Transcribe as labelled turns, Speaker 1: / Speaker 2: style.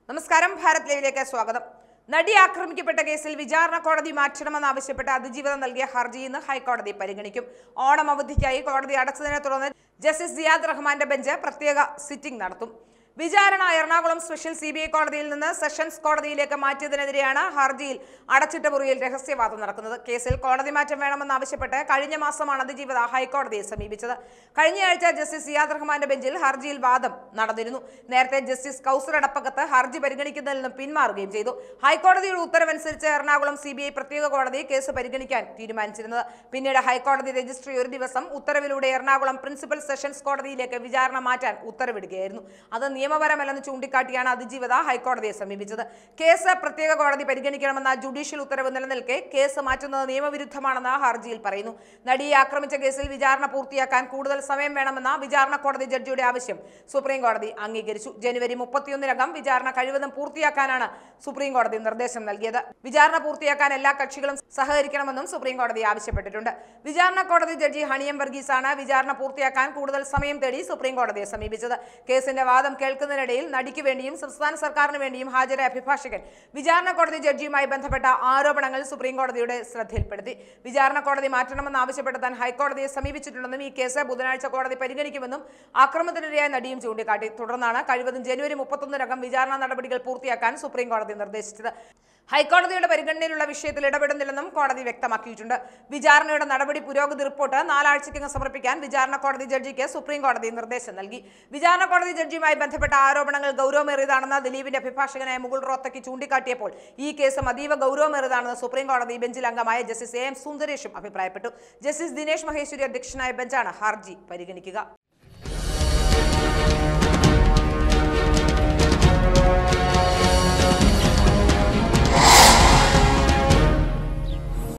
Speaker 1: നമസ്കാരം, ഭാരത് ലൈവിലേക്ക് സ്വാഗതം. നടി ആക്രമിക്കപ്പെട്ട കേസിൽ വിചാരണ കോടതി മാറ്റണമെന്നാവശ്യപ്പെട്ട് അതിജീവിതം നൽകിയ ഹർജി ഇന്ന് ഹൈക്കോടതി പരിഗണിക്കും. ഓണം അവധിക്കായി കോടതി അടച്ചതിനെ തുടർന്ന് ജസ്റ്റിസ് സിയാദ് റഹ്മാന്റെ ബെഞ്ച് പ്രത്യേക സിറ്റിംഗ് നടത്തും. വിചാരണ എറണാകുളം സ്പെഷ്യൽ CBI കോടതിയിൽ നിന്ന് സെഷൻസ് കോടതിയിലേക്ക് മാറ്റിയതിനെതിരെയാണ് ഹർജിയിൽ അടച്ചിട്ട മുറിയിൽ രഹസ്യവാദം നടക്കുന്നത്. കേസിൽ കോടതി മാറ്റം വേണമെന്നാവശ്യപ്പെട്ട് കഴിഞ്ഞ മാസമാണ് അതിജീവിത ഹൈക്കോടതിയെ സമീപിച്ചത്. കഴിഞ്ഞയാഴ്ച ജസ്റ്റിസ് സിയാദ് റഹ്മാന്റെ ബെഞ്ചിൽ ഹർജിയിൽ വാദം നടന്നിരുന്നു. നേരത്തെ ജസ്റ്റിസ് കൗസർ അടപ്പകത്ത് ഹർജി പരിഗണിക്കുന്നതിൽ നിന്ന് പിന്മാറുകയും ചെയ്തു. ഹൈക്കോടതിയുടെ ഉത്തരവനുസരിച്ച് എറണാകുളം CBI പ്രത്യേക കോടതി കേസ് പരിഗണിക്കാൻ തീരുമാനിച്ചിരുന്നത്. പിന്നീട് ഹൈക്കോടതി രജിസ്ട്രി ഒരു ദിവസം ഉത്തരവിലൂടെ എറണാകുളം പ്രിൻസിപ്പൽ സെഷൻസ് കോടതിയിലേക്ക് വിചാരണ മാറ്റാൻ ഉത്തരവിടുകയായിരുന്നു. അത് നിയമപരമല്ലെന്ന് ചൂണ്ടിക്കാട്ടിയാണ് അതിജീവിത ഹൈക്കോടതിയെ സമീപിച്ചത്. കേസ് പ്രത്യേക കോടതി പരിഗണിക്കണമെന്ന ജുഡീഷ്യൽ ഉത്തരവ് നിലനിൽക്കെ കേസ് മാറ്റുന്നത് നിയമവിരുദ്ധമാണെന്ന് ഹർജിയിൽ പറയുന്നു. നടിയെ ആക്രമിച്ച കേസിൽ വിചാരണ പൂർത്തിയാക്കാൻ കൂടുതൽ സമയം വേണമെന്ന വിചാരണ കോടതി ജഡ്ജിയുടെ ആവശ്യം സുപ്രീം കോടതി അംഗീകരിച്ചു. ജനുവരി 31-നകം വിചാരണ കഴിവതും പൂർത്തിയാക്കാനാണ് സുപ്രീം കോടതി നിർദ്ദേശം നൽകിയത്. വിചാരണ പൂർത്തിയാക്കാൻ എല്ലാ കക്ഷികളും സഹകരിക്കണമെന്നും സുപ്രീം കോടതി ആവശ്യപ്പെട്ടിട്ടുണ്ട്. വിചാരണ കോടതി ജഡ്ജി ഹണിയം വർഗീസാണ് വിചാരണ പൂർത്തിയാക്കാൻ കൂടുതൽ സമയം തേടി സുപ്രീം കോടതിയെ സമീപിച്ചത്. കേസിന്റെ വാദം കേൾക്കുന്നതിനിടയിൽ നടിക്ക് വേണ്ടിയും സംസ്ഥാന സർക്കാരിന് വേണ്ടിയും ഹാജരായ അഭിഭാഷകൻ വിചാരണ കോടതി ജഡ്ജിയുമായി ബന്ധപ്പെട്ട ആരോപണങ്ങൾ സുപ്രീം കോടതിയുടെ ശ്രദ്ധയിൽപ്പെടുത്തി. വിചാരണ കോടതി മാറ്റണമെന്ന് ആവശ്യപ്പെട്ട് താൻ ഹൈക്കോടതിയെ സമീപിച്ചിട്ടുണ്ടെന്നും ഈ കേസ് ബുധനാഴ്ച കോടതി പരിഗണിക്കുമെന്നും ആക്രമണത്തിനിരയായ നടിയും ചൂണ്ടിക്കാട്ടി. തുടർന്നാണ് കഴിവതും ജനുവരി 31-നകം വിചാരണ നടപടികൾ പൂർത്തിയാക്കാൻ സുപ്രീം കോടതി നിർദ്ദേശിച്ചത്. ഹൈക്കോടതിയുടെ പരിഗണനയിലുള്ള വിഷയത്തിൽ ഇടപെടുന്നില്ലെന്നും കോടതി വ്യക്തമാക്കിയിട്ടുണ്ട്. വിചാരണയുടെ നടപടി പുരോഗതി റിപ്പോർട്ട് 4 ആഴ്ചയ്ക്കകം സമർപ്പിക്കാൻ വിചാരണ കോടതി ജഡ്ജിക്ക് സുപ്രീം കോടതി നിർദ്ദേശം നൽകി. വിചാരണ കോടതി ജഡ്ജിയുമായി ബന്ധപ്പെട്ട ആരോപണങ്ങൾ ഗൗരവമേറിയതാണെന്ന് ദിലീപിന്റെ അഭിഭാഷകനായ മുകുൾ റോത്തക്കി ചൂണ്ടിക്കാട്ടിയപ്പോൾ ഈ കേസ് അതീവ ഗൗരവമേറിയതാണെന്ന് സുപ്രീം കോടതി ബെഞ്ചിൽ അംഗമായ ജസ്റ്റിസ് AM സുന്ദരേഷും അഭിപ്രായപ്പെട്ടു. ജസ്റ്റിസ് ദിനേശ് മഹേശ്വരി അധ്യക്ഷനായ ബെഞ്ചാണ് ഹർജി പരിഗണിക്കുക.